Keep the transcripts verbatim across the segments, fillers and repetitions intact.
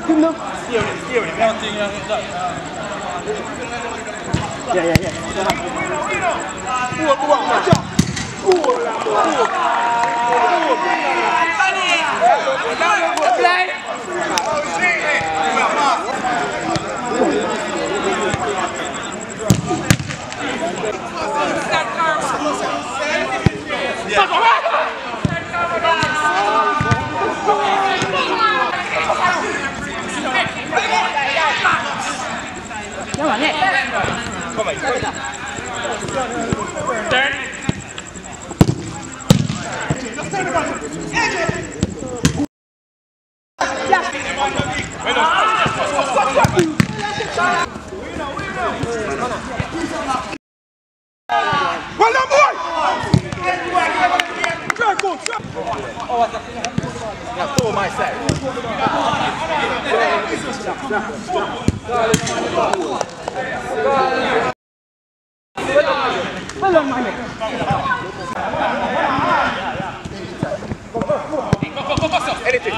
him now. Steer it, steer it. Nothing, yeah, yeah, yeah. Pull, pull, watch out. Pull, pull. Play. Come on, Nick. Come on. Turn. Well done, boy! Try, coach. Now, throw my side. Well done, my neck. Anything.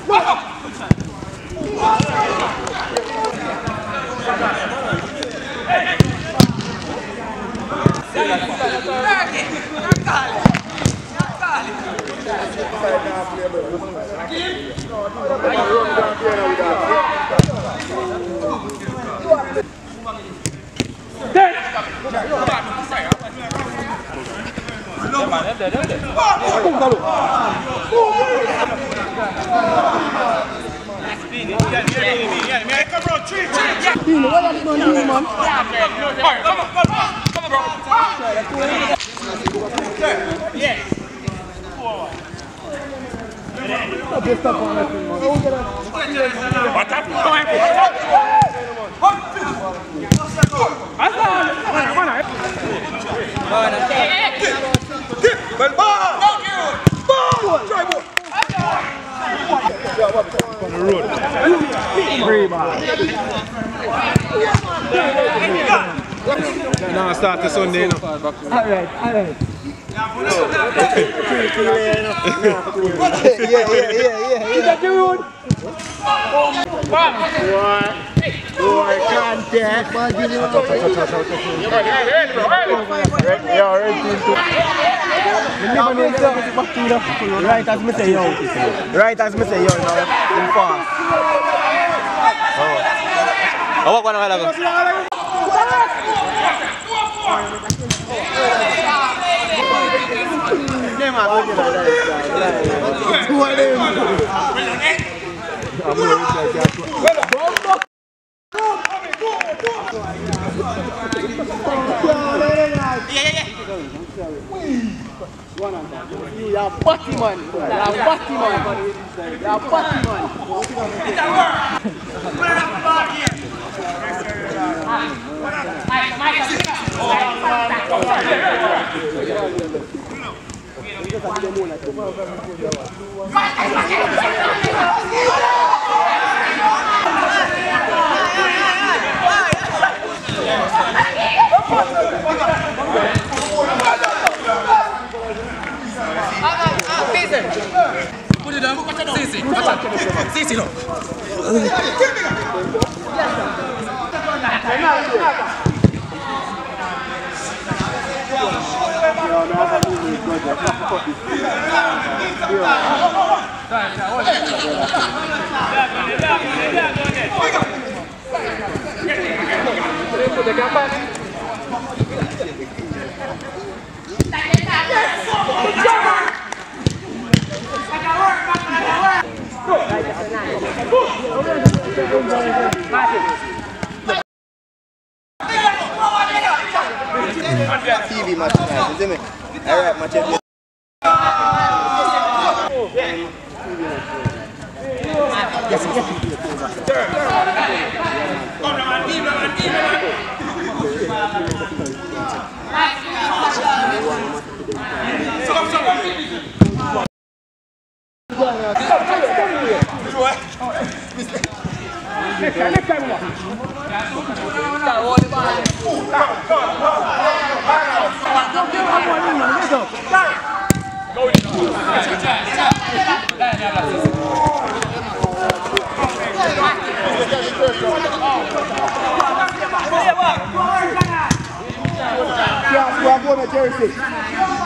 Well, ball! Ball! Try ball! On the road. Free ball. Now start the Sunday, you know. Alright, alright. Yeah, yeah, yeah, yeah. Is that you? Boy, contact. Yeah, right as me say yo. Right as me say yo now. In fast. Oh, what one I have? Name out like that. Two of them. I'm going to that. You are batty man. You are batty man. You are batty man. Put it down. Sisi. Sisi, no. T V match tonight, isn't it? Alright, match it. Yes, Next time, next time, go. corner, Jersey.